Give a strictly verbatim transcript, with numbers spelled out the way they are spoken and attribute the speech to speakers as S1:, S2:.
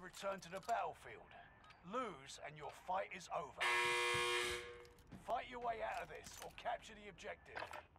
S1: return to the battlefield. Lose and your fight is over. Fight your way out of this or capture the objective.